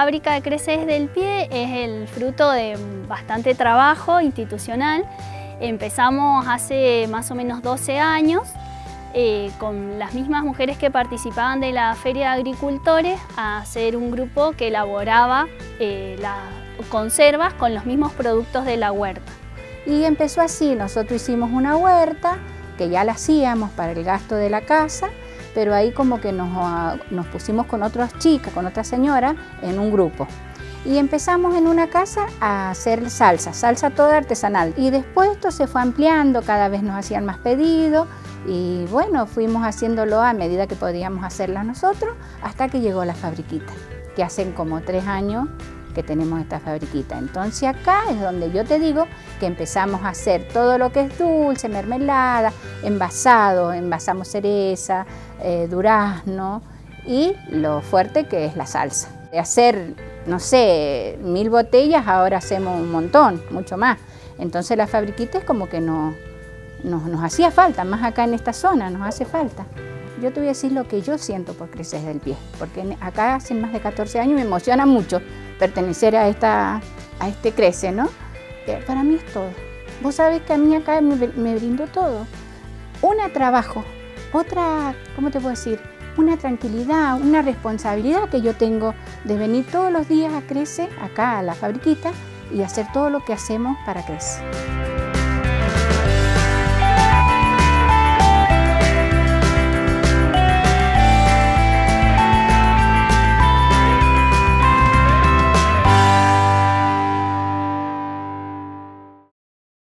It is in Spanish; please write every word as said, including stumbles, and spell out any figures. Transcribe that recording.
fábrica de Crece desde el Pie es el fruto de bastante trabajo institucional. Empezamos hace más o menos doce años eh, con las mismas mujeres que participaban de la Feria de Agricultores a hacer un grupo que elaboraba eh, las conservas con los mismos productos de la huerta. Y empezó así, nosotros hicimos una huerta que ya la hacíamos para el gasto de la casa, pero ahí como que nos, nos pusimos con otras chicas, con otras señoras en un grupo. Y empezamos en una casa a hacer salsa, salsa toda artesanal. Y después esto se fue ampliando, cada vez nos hacían más pedidos y bueno, fuimos haciéndolo a medida que podíamos hacerlas nosotros hasta que llegó la fabriquita, que hacen como tres años que tenemos esta fabriquita. Entonces acá es donde yo te digo que empezamos a hacer todo lo que es dulce, mermelada, envasado, envasamos cereza, eh, durazno y lo fuerte que es la salsa. De hacer, no sé, mil botellas, ahora hacemos un montón, mucho más. Entonces la fabriquita es como que no, no, nos hacía falta, más acá en esta zona nos hace falta. Yo te voy a decir lo que yo siento por Crece desde el Pie, porque acá hace más de catorce años me emociona mucho pertenecer a, esta, a este Crece, ¿no? Eh, para mí es todo. Vos sabés que a mí acá me, me brindó todo. Una trabajo, otra, ¿cómo te puedo decir? Una tranquilidad, una responsabilidad que yo tengo de venir todos los días a Crece, acá a la fabriquita, y hacer todo lo que hacemos para Crece.